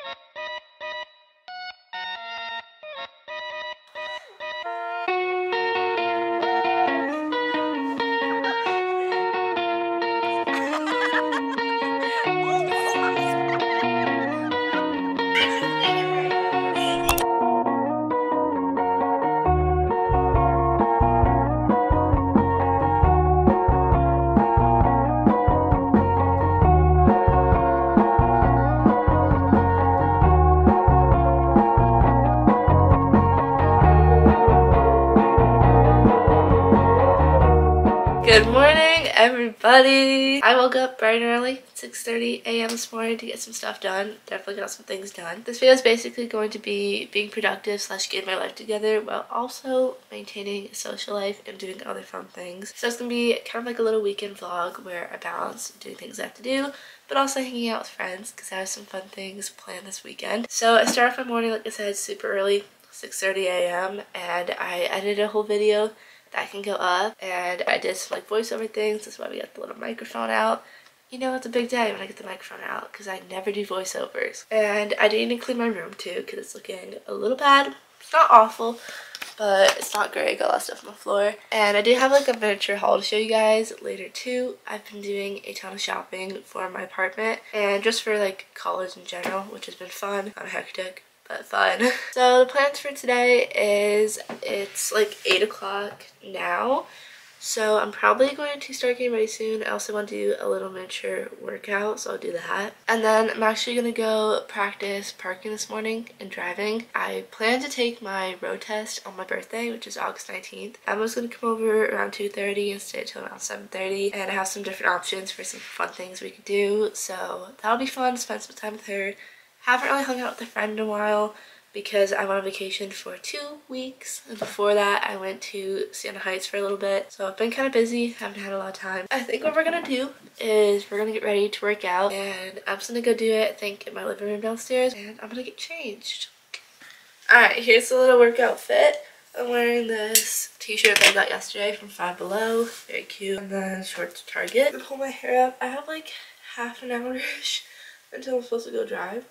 Good morning, everybody. I woke up bright and early, 6:30 a.m. this morning to get some stuff done. Definitely got some things done. This video is basically going to be being productive / getting my life together while also maintaining a social life and doing other fun things. So it's going to be kind of like a little weekend vlog where I balance doing things I have to do, but also hanging out with friends because I have some fun things planned this weekend. So I start off my morning, like I said, super early, 6:30 a.m. and I edited a whole video that can go up, and I did some like voiceover things. That's why we got the little microphone out. You know, it's a big day when I get the microphone out because I never do voiceovers. And I do need to clean my room too because it's looking a little bad. It's not awful, but it's not great. Got a lot of stuff on the floor. And I do have like a miniature haul to show you guys later too. I've been doing a ton of shopping for my apartment and just for like college in general, which has been fun, kind of hectic, but fun. So the plans for today is it's like 8 o'clock now, so I'm probably going to start getting ready soon. I also want to do a little miniature workout, so I'll do that. And then I'm actually gonna go practice parking this morning and driving. I plan to take my road test on my birthday, which is August 19th. Emma's gonna come over around 2:30 and stay until around 7:30, and I have some different options for some fun things we could do, so that'll be fun to spend some time with her. Haven't really hung out with a friend in a while because I went on vacation for 2 weeks, and before that I went to Siena Heights for a little bit, so I've been kind of busy, haven't had a lot of time. I think what we're gonna do is we're gonna get ready to work out, and I'm just gonna go do it, I think, in my living room downstairs, and I'm gonna get changed. Alright, here's the little workout fit. I'm wearing this t-shirt that I got yesterday from Five Below, very cute, and then shorts to Target. I'm gonna pull my hair up. I have like half an hour-ish until I'm supposed to go drive,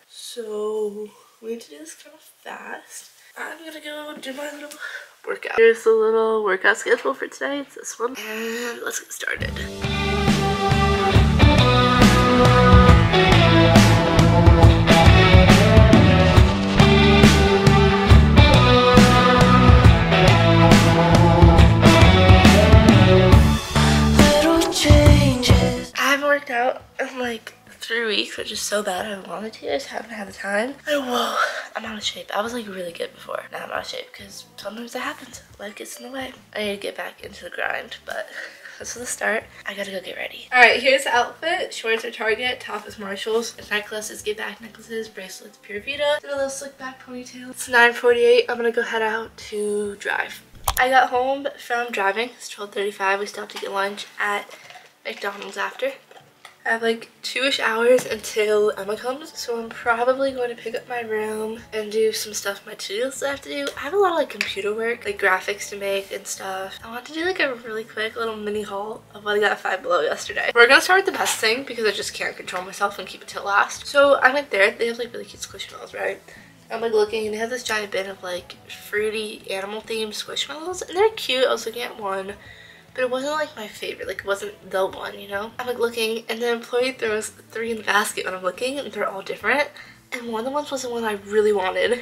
so we need to do this kind of fast. I'm gonna go do my little workout. Here's the little workout schedule for today. It's this one, and let's get started. I haven't worked out in like 3 weeks, which is so bad. I wanted to, I just haven't had the time. And whoa, I'm out of shape. I was like really good before. Now I'm out of shape because sometimes that happens. Life gets in the way. I need to get back into the grind, but this is the start. I gotta go get ready. Alright, here's the outfit. Shorts are Target, top is Marshalls. The necklace is Get Back necklaces, bracelets Pure Vita. Did a little slick back ponytail. It's 9:48. I'm gonna go head out to drive. I got home from driving. It's 12:35. We stopped to get lunch at McDonald's after. I have like 2-ish hours until Emma comes, so I'm probably going to pick up my room and do some stuff, my to-do list I have to do. I have a lot of like computer work, like graphics to make and stuff. I want to do like a really quick little mini haul of what I got at Five Below yesterday. We're gonna start with the best thing because I just can't control myself and keep it till last. So I went there. They have like really cute Squishmallows, right? I'm like looking, and they have this giant bin of like fruity animal themed Squishmallows, and they're cute. I was looking at one, but it wasn't like my favorite, like it wasn't the one, you know? I'm like looking, and the employee throws 3 in the basket when I'm looking, and they're all different. And one of the ones was the one I really wanted.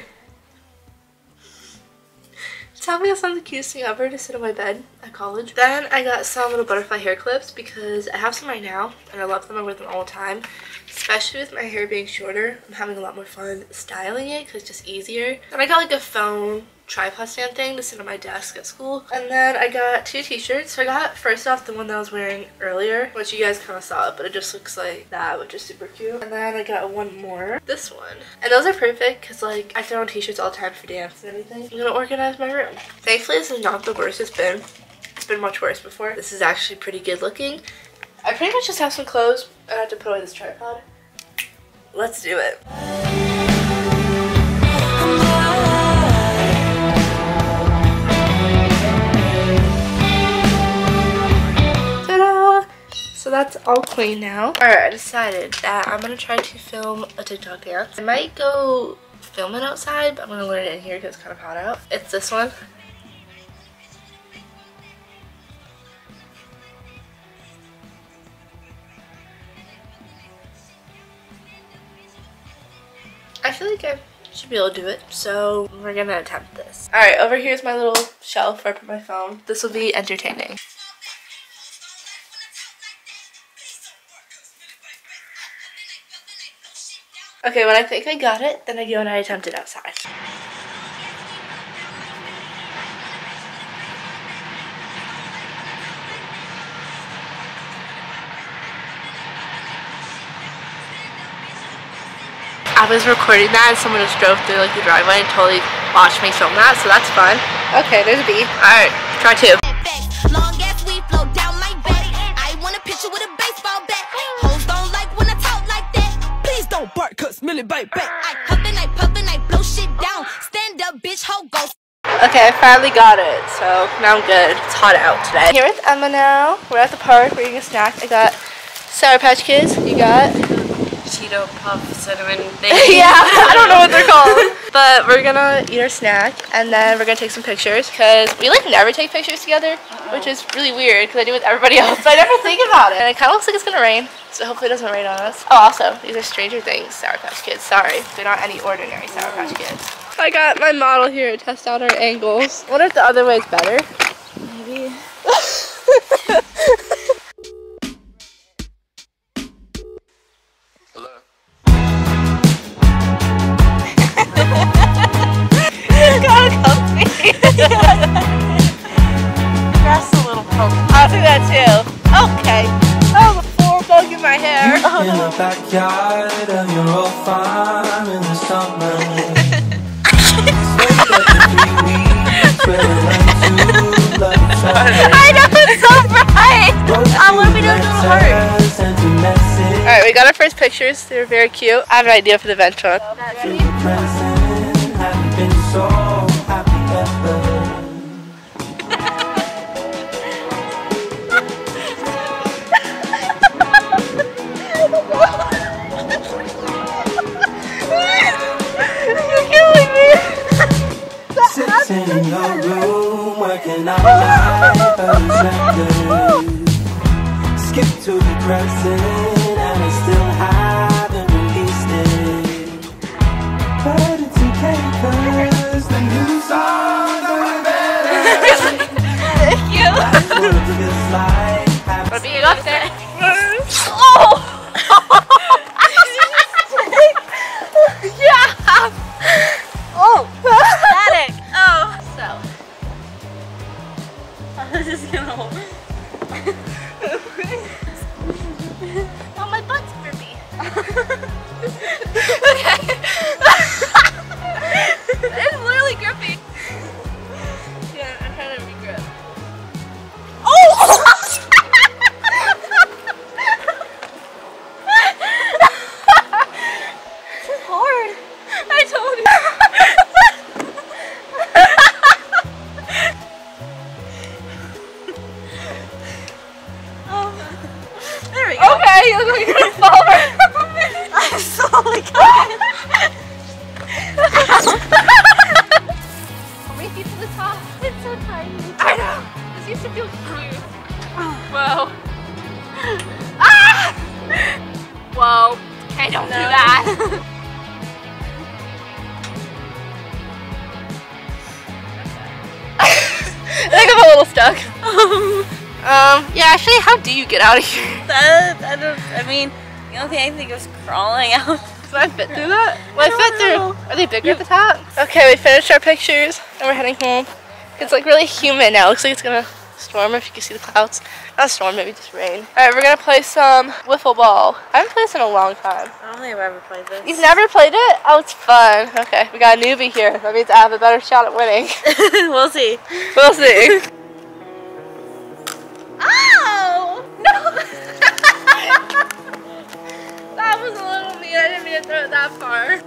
Tell me that's not the cutest thing ever to sit on my bed at college. Then I got some little butterfly hair clips because I have some right now, and I love them. I wear them all the time. Especially with my hair being shorter, I'm having a lot more fun styling it because it's just easier. And I got like a phone tripod stand thing to sit on my desk at school. And then I got 2 t-shirts. So I got first off the one that I was wearing earlier, which you guys kind of saw it, but it just looks like that, which is super cute. And then I got one more, this one. And those are perfect because like I throw on t-shirts all the time for dance and everything. I'm gonna organize my room. Thankfully this is not the worst it's been. It's been much worse before. This is actually pretty good looking. I pretty much just have some clothes and I have to put away this tripod. Let's do it. Ta-da! So that's all clean now. Alright, I decided that I'm gonna try to film a TikTok dance. I might go film it outside, but I'm gonna learn it in here because it's kind of hot out. It's this one. I feel like I should be able to do it, so we're gonna attempt this. Alright, over here's my little shelf where I put my phone. This will be entertaining. Okay, when I think I got it, then I go and I attempt it outside. I was recording that and someone just drove through like the driveway and totally watched me film that, so that's fun. Okay, there's a bee. Alright, try two. Long as we flow down my back. I want a picture with a baseball bat. Hoes don't like when I talk like that. Please don't bark, cause Millie bite back. I huff and I puff and I blow shit down. Stand up, bitch, ho, go. Okay, I finally got it, so now I'm good. It's hot out today. Here with Emma now. We're at the park, we're eating a snack. I got Sour Patch Kids. You got Cheeto Puff cinnamon thing. Yeah, I don't know what they're called. But we're gonna eat our snack and then we're gonna take some pictures because we like never take pictures together, which is really weird because I do it with everybody else. So I never think about it. And it kind of looks like it's gonna rain, so hopefully it doesn't rain on us. Oh, also, these are Stranger Things Sour Patch Kids. Sorry, they're not any ordinary Sour Patch Kids. I got my model here to test out our angles. What if the other way is better? Maybe. That's a little poke. I'll do that too. Okay. Oh, the floor bug in my hair. In the backyard of your old farm in the summer. I know, it's so bright. What if we don't do the heart? Alright, we got our first pictures. They were very cute. I have an idea for the vent one. Sitting in your room, working out life unexpected. Skip to the present, and I still haven't released it. But it's okay, cause the new songs are better. Thank you. That's what this life happens. What are you up there? Oh! Yeah! Oh! Static! Oh! So. I was just gonna hold. Oh, my butt's grippy. Okay. It's literally grippy. Yeah, I'm trying to re-grip. Oh! This is hard. I told you. There we go. Okay, you look like you're gonna fall over. I'm slowly coming. How many feet to the top? It's so tiny. I know. This used to feel huge. Whoa. Ah! Whoa. Okay, don't do that. I think I'm a little stuck. Yeah, actually, how do you get out of here? I mean, the only thing I think was crawling out. Can I fit through that? Will I fit through? Are they bigger at the top? Okay, we finished our pictures and we're heading home. It's like really humid now. It looks like it's gonna storm if you can see the clouds. Not storm, maybe just rain. Alright, we're gonna play some wiffle ball. I haven't played this in a long time. I don't think I've ever played this. You've never played it? Oh, it's fun. Okay, we got a newbie here. That means I have a better shot at winning. We'll see. We'll see. Oh! No! That was a little mean. I didn't mean to throw it that far.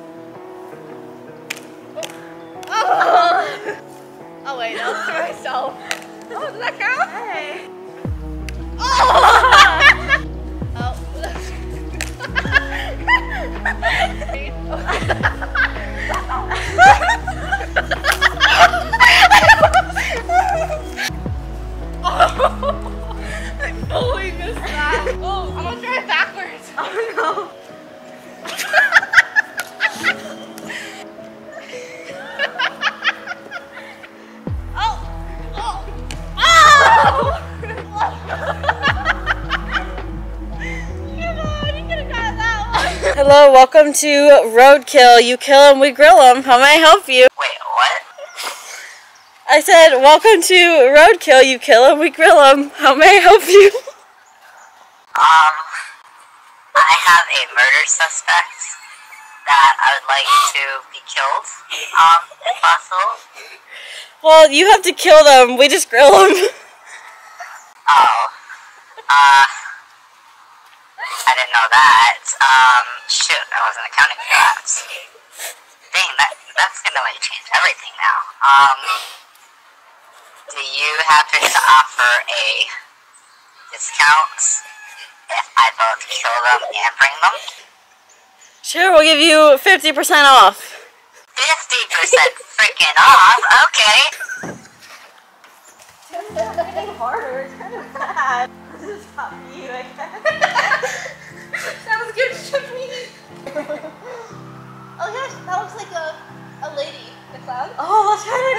Oh, oh wait, that was for myself. Oh, does that count? Hey. Oh! Hello, welcome to Roadkill. You kill them, we grill them. How may I help you? Wait, what? I said, welcome to Roadkill. You kill them, we grill them. How may I help you? I have a murder suspect that I would like to be killed, if possible. Well, you have to kill them. We just grill them. Oh, I didn't know that. Shoot, I wasn't accounting for that. Dang, that's gonna like change everything now. Do you happen to offer a discount if I both kill them and bring them? Sure, we'll give you 50% off. 50% freaking off? Okay. It's getting harder. It's kind of bad. This is not for you, I guess. That was good for me. Oh gosh, that looks like a lady. The clown. Oh, that's kind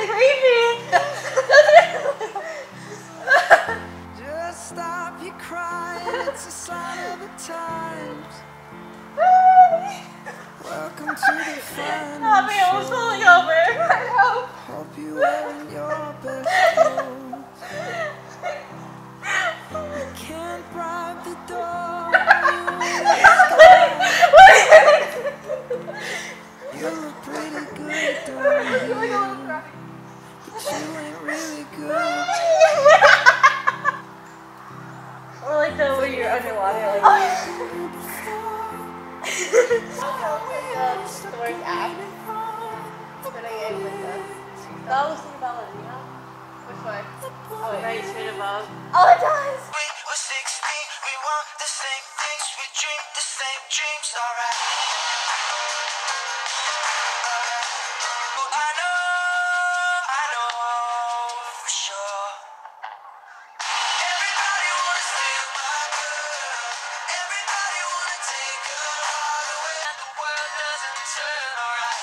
of creepy. Just stop your crying, it's a sign of the times. Welcome to the fun. Not me, I was falling over. I know. Hope you wearing your best clothes. You can't bribe the door. You look pretty good, don't you? But you ain't really good. Or like the when you're underwater, like. Story app. Putting in with the. That was the ballerina. Which one? Oh, right straight above. Oh, it does! We were 16, we want the same things, we dream the same dreams, alright. I know for sure. Everybody wanna steal my girl. Everybody wanna take her heart away. And the world doesn't turn alright.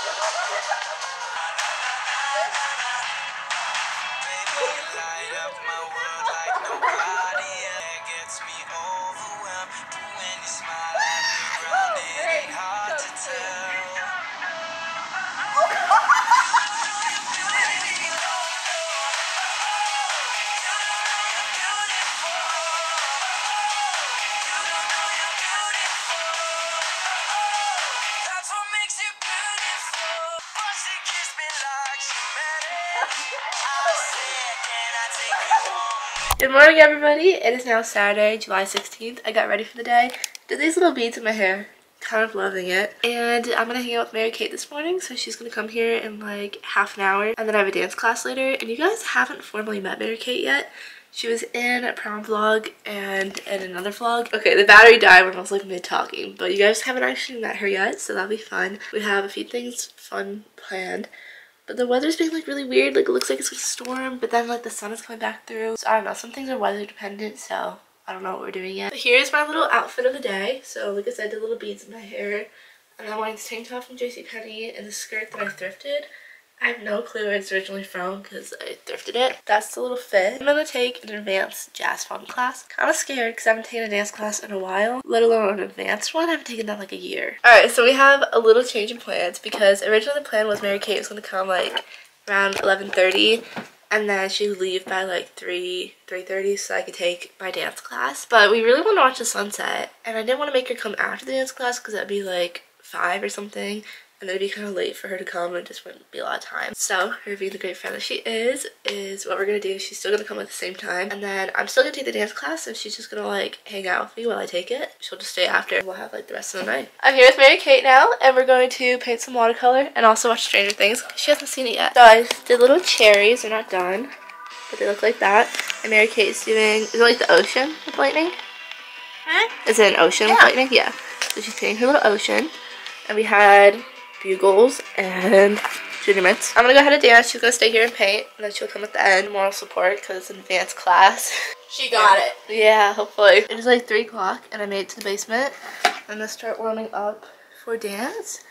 Baby, you light up my world like nobody else. Gets me overwhelmed. But when you smile at the ground, it ain't hard to tell. That's what makes you beautiful. But she kissed me like she meant it. I said, can I take you home? Good morning, everybody. It is now Saturday, July 16th. I got ready for the day. Did these little beads in my hair. Kind of loving it. And I'm gonna hang out with Mary Kate this morning, so she's gonna come here in like half an hour. And then I have a dance class later. And you guys haven't formally met Mary Kate yet. She was in a prom vlog and in another vlog. Okay, the battery died when I was like mid-talking, but you guys haven't actually met her yet, so that'll be fun. We have a few things fun planned. But the weather's being like really weird. Like it looks like it's gonna storm, but then like the sun is coming back through. So I don't know, some things are weather dependent, so I don't know what we're doing yet. But here's my little outfit of the day. So like I said, the little beads in my hair. And I'm wearing this tank top from JCPenney and the skirt that I thrifted. I have no clue where it's originally from because I thrifted it. That's the little fit. I'm gonna take an advanced jazz funk class. Kind of scared because I haven't taken a dance class in a while, let alone an advanced one. I haven't taken that in like a year. Alright, so we have a little change in plans because originally the plan was Mary Kate was gonna come like around 11:30 and then she would leave by like 3:30 so I could take my dance class. But we really want to watch the sunset and I didn't want to make her come after the dance class because that'd be like 5 or something. And then it'd be kind of late for her to come and it just wouldn't be a lot of time. So, her being the great friend that she is what we're going to do. She's still going to come at the same time. And then I'm still going to take the dance class and she's just going to like hang out with me while I take it. She'll just stay after. We'll have like the rest of the night. I'm here with Mary Kate now and we're going to paint some watercolor and also watch Stranger Things. She hasn't seen it yet. So I did little cherries. They're not done, but they look like that. And Mary Kate is doing, is it like the ocean with lightning? Huh? Is it an ocean with lightning? Yeah. So she's painting her little ocean. And we had bugles and junior mints. I'm gonna go ahead and dance. She's gonna stay here and paint, and then she'll come at the end. Moral support because it's an advanced class. She got it. Yeah, hopefully. It is like 3 o'clock, and I made it to the basement. I'm gonna start warming up for dance.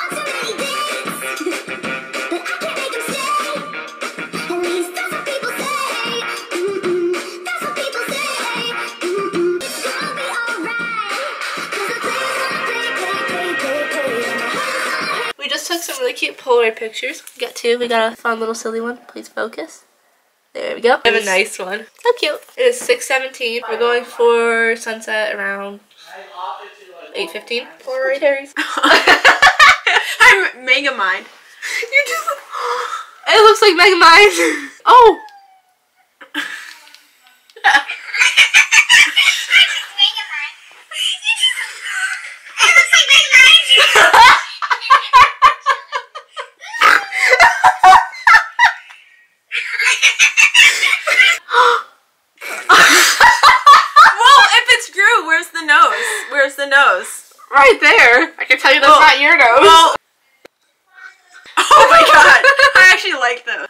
took some really cute Polaroid pictures. We got two. We got a fun little silly one. Please focus. There we go. We have a nice one. So cute. It is 6:17. We're going for sunset around 8:15. Polaroid Harry's. I'm Megamind. You just. It looks like Megamind. Oh. Where's the nose? Right there. I can tell you that's not your nose. Well, oh my god. I actually like those.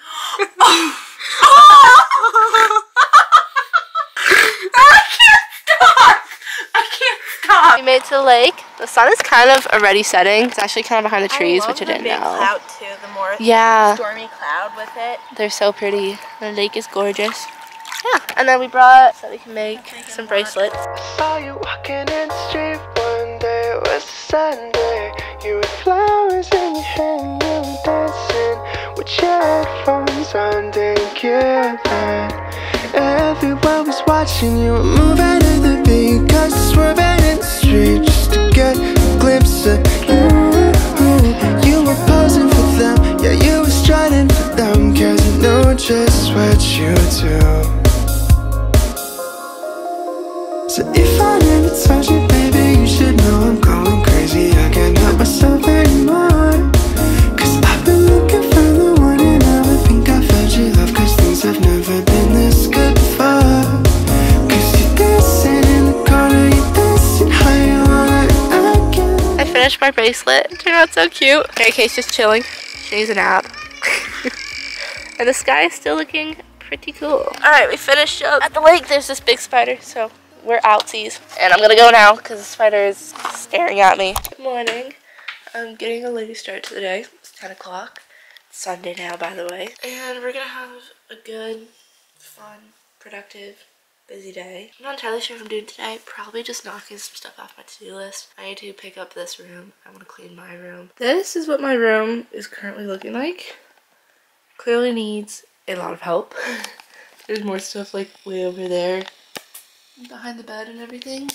I can't stop. We made it to the lake. The sun is kind of already setting. It's actually kind of behind the trees, which I didn't know. Cloud too. The more stormy cloud with it. They're so pretty. The lake is gorgeous. Yeah, and then we brought so we can make some bracelets. I saw you walking in the street one day. It was a Sunday. You with flowers in your hand, you were dancing with your headphones on, didn't care that everyone was watching you were moving to the beat, cause swerving in the street just to get a glimpse of you. You were posing for them, yeah, you were striding for them, cause you know just what you do. So if I never touch you, baby, you should know I'm going crazy. I can't help myself anymore, cause I've been looking for the one, and now I think I found your love, cause things have never been this good before. Cause you're dancing in the corner, you're dancing how you want it again. I finished my bracelet. It turned out so cute. Mary Kate's just chilling. She needs a nap. And the sky is still looking pretty cool. Alright, we finished up at the lake. There's this big spider, so we're outsies. And I'm gonna go now because the spider is staring at me. Good morning. I'm getting a late start to the day. It's 10 o'clock. It's Sunday now, by the way. And we're gonna have a good, fun, productive, busy day. I'm not entirely sure what I'm doing today. Probably just knocking some stuff off my to-do list. I need to pick up this room. I want to clean my room. This is what my room is currently looking like. Clearly needs a lot of help. There's more stuff like way over there behind the bed and everything.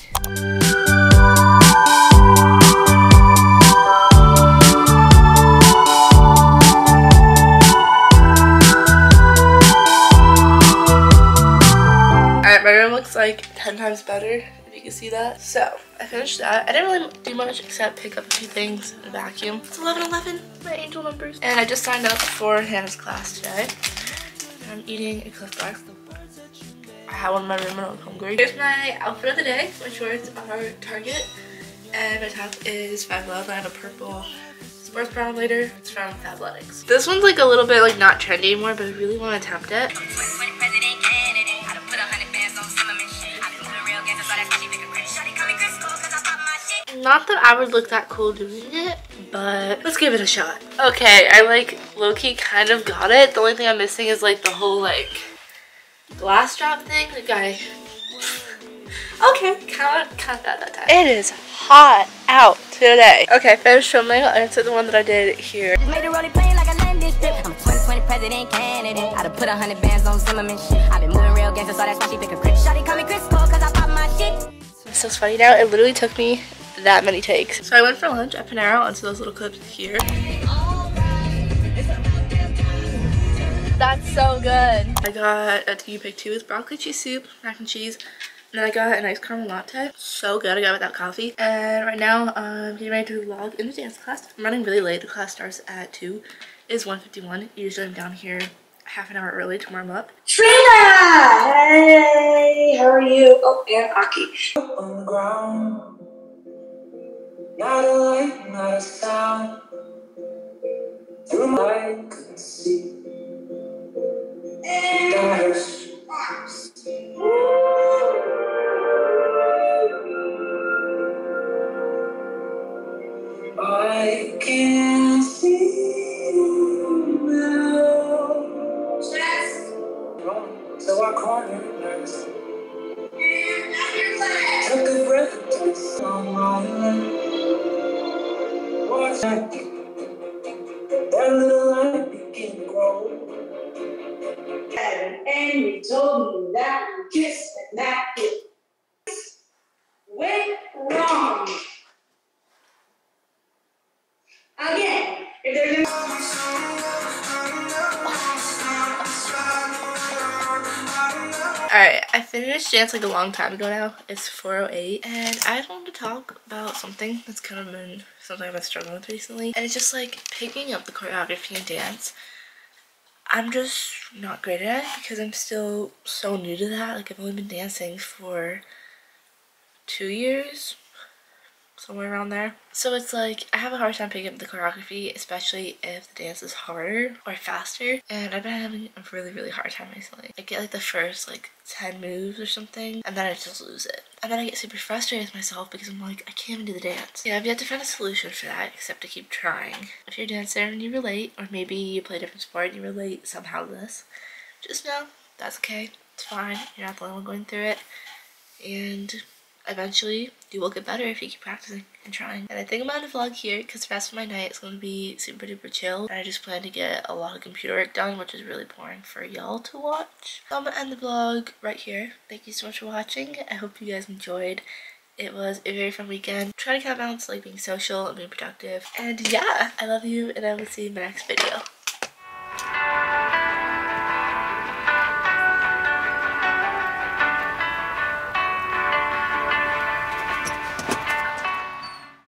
Alright, my room looks like 10 times better, if you can see that. So, I finished that. I didn't really do much except pick up a few things and vacuum. It's 11:11, my angel numbers. And I just signed up for Hannah's class today. And I'm eating a Cliff Bar. I had one in my room and I was hungry. Here's my outfit of the day. My shorts are Target and my top is Five Love. I have a purple sports bra later. It's from Fabletics. This one's like a little bit like not trendy anymore, but I really want to attempt it. Not that I would look that cool doing it, but let's give it a shot. Okay, I like low-key kind of got it. The only thing I'm missing is like the whole like glass drop thing. Like okay, kind of got that time. It is hot out today. Okay, finished filming. I'll answer the one that I did here. I'm a 2020 president candidate. I done put 100 bands on Zimmerman shit. I've been moving real gangster, so that's why she pick a crit. Shawty call me Chris Cole, cause I pop my shit. It's so funny now. It literally took me that many takes. So I went for lunch at Panera onto those little clips here. That's so good. I got a you pick two with broccoli cheese soup, mac and cheese, and then I got a nice caramel latte. So good. I got it without coffee. And right now I'm getting ready to vlog in the dance class. I'm running really late. The class starts at 2. It's 1:51. Usually I'm down here half an hour early to warm up. Trina! Hey, how are you? Oh, and Aki. On the ground, not a light, not a sound. Through my I couldn't see. I can see you now. So I cornered. Took a breath on my lip. that little light began to grow. And you told me that you kissed and that kiss went wrong. Again, if there's Alright, I finished dance like a long time ago now. It's 4:08 and I just wanted to talk about something that's kind of been something I've been struggling with recently. And it's just like picking up the choreography and dance. I'm just not great at it because I'm still so new to that. Like I've only been dancing for 2 years. Somewhere around there. So it's like I have a hard time picking up the choreography, especially if the dance is harder or faster, and I've been having a really hard time recently. I get like the first like 10 moves or something and then I just lose it, and then I get super frustrated with myself because I'm like, I can't even do the dance. Yeah, I've yet to find a solution for that except to keep trying. If you're a dancer and you relate, or maybe you play a different sport and you relate somehow to this, just know that's okay. It's fine. You're not the only one going through it, and eventually you will get better if you keep practicing and trying. And I think I'm gonna vlog here because the rest of my night is gonna be super duper chill, and I just plan to get a lot of computer work done, which is really boring for y'all to watch. So I'm gonna end the vlog right here. Thank you so much for watching. I hope you guys enjoyed. It was a very fun weekend. Try to kind of balance like being social and being productive. And yeah, I love you and I will see you in my next video.